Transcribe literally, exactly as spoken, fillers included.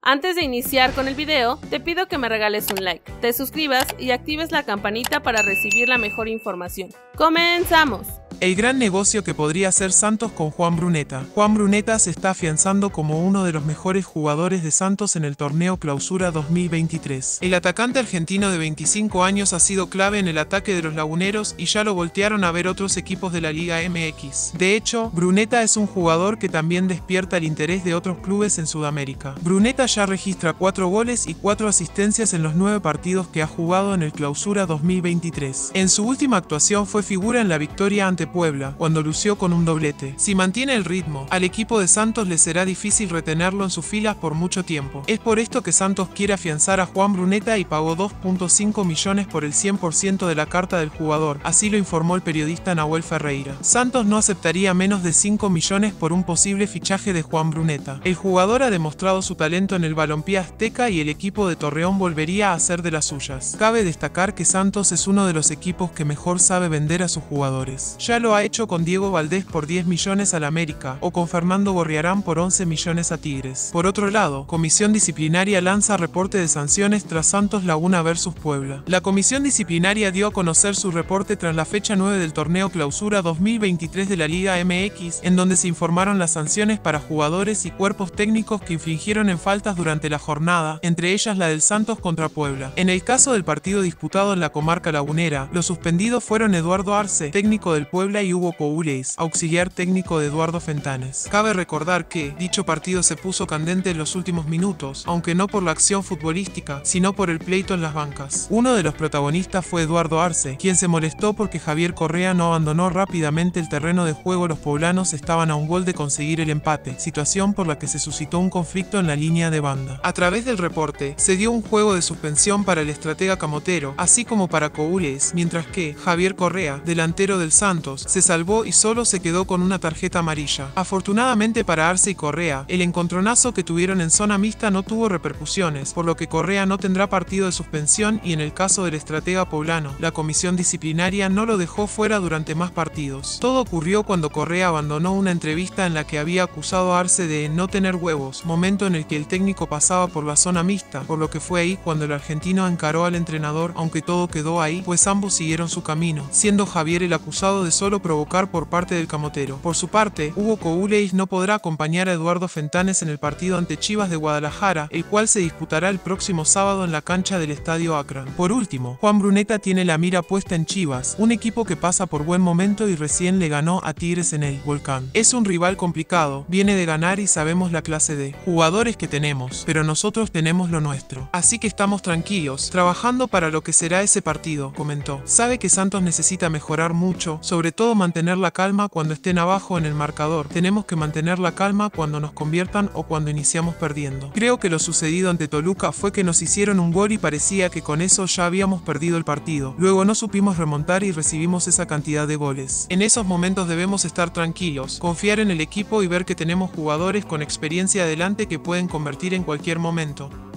Antes de iniciar con el video, te pido que me regales un like, te suscribas y actives la campanita para recibir la mejor información. ¡Comenzamos! El gran negocio que podría hacer Santos con Juan Bruneta. Juan Bruneta se está afianzando como uno de los mejores jugadores de Santos en el torneo Clausura dos mil veintitrés. El atacante argentino de veinticinco años ha sido clave en el ataque de los laguneros y ya lo voltearon a ver otros equipos de la Liga M X. De hecho, Bruneta es un jugador que también despierta el interés de otros clubes en Sudamérica. Bruneta ya registra cuatro goles y cuatro asistencias en los nueve partidos que ha jugado en el Clausura dos mil veintitrés. En su última actuación fue figura en la victoria ante Puebla, cuando lució con un doblete. Si mantiene el ritmo, al equipo de Santos le será difícil retenerlo en sus filas por mucho tiempo. Es por esto que Santos quiere afianzar a Juan Bruneta y pagó dos punto cinco millones por el cien por ciento de la carta del jugador, así lo informó el periodista Nahuel Ferreira. Santos no aceptaría menos de cinco millones por un posible fichaje de Juan Bruneta. El jugador ha demostrado su talento en el balompié azteca y el equipo de Torreón volvería a hacer de las suyas. Cabe destacar que Santos es uno de los equipos que mejor sabe vender a sus jugadores. Ya lo ha hecho con Diego Valdés por diez millones al América o con Fernando Gorriarán por once millones a Tigres. Por otro lado, Comisión Disciplinaria lanza reporte de sanciones tras Santos Laguna versus Puebla. La Comisión Disciplinaria dio a conocer su reporte tras la fecha nueve del torneo Clausura dos mil veintitrés de la Liga M X, en donde se informaron las sanciones para jugadores y cuerpos técnicos que infringieron en faltas durante la jornada, entre ellas la del Santos contra Puebla. En el caso del partido disputado en la comarca lagunera, los suspendidos fueron Eduardo Arce, técnico del Puebla, y Hugo Coureis, auxiliar técnico de Eduardo Fentanes. Cabe recordar que dicho partido se puso candente en los últimos minutos, aunque no por la acción futbolística, sino por el pleito en las bancas. Uno de los protagonistas fue Eduardo Arce, quien se molestó porque Javier Correa no abandonó rápidamente el terreno de juego. Los poblanos estaban a un gol de conseguir el empate, situación por la que se suscitó un conflicto en la línea de banda. A través del reporte, se dio un juego de suspensión para el estratega camotero, así como para Coureis, mientras que Javier Correa, delantero del Santos, se salvó y solo se quedó con una tarjeta amarilla. Afortunadamente para Arce y Correa, el encontronazo que tuvieron en zona mixta no tuvo repercusiones, por lo que Correa no tendrá partido de suspensión y en el caso del estratega poblano, la comisión disciplinaria no lo dejó fuera durante más partidos. Todo ocurrió cuando Correa abandonó una entrevista en la que había acusado a Arce de no tener huevos, momento en el que el técnico pasaba por la zona mixta, por lo que fue ahí cuando el argentino encaró al entrenador, aunque todo quedó ahí, pues ambos siguieron su camino, siendo Javier el acusado de solo provocar por parte del camotero. Por su parte, Hugo Coureis no podrá acompañar a Eduardo Fentanes en el partido ante Chivas de Guadalajara, el cual se disputará el próximo sábado en la cancha del Estadio Akron. Por último, Juan Bruneta tiene la mira puesta en Chivas, un equipo que pasa por buen momento y recién le ganó a Tigres en el Volcán. Es un rival complicado, viene de ganar y sabemos la clase de jugadores que tenemos, pero nosotros tenemos lo nuestro. Así que estamos tranquilos, trabajando para lo que será ese partido, comentó. Sabe que Santos necesita mejorar mucho, sobre todo mantener la calma cuando estén abajo en el marcador. Tenemos que mantener la calma cuando nos conviertan o cuando iniciamos perdiendo. Creo que lo sucedido ante Toluca fue que nos hicieron un gol y parecía que con eso ya habíamos perdido el partido. Luego no supimos remontar y recibimos esa cantidad de goles. En esos momentos debemos estar tranquilos, confiar en el equipo y ver que tenemos jugadores con experiencia adelante que pueden convertir en cualquier momento.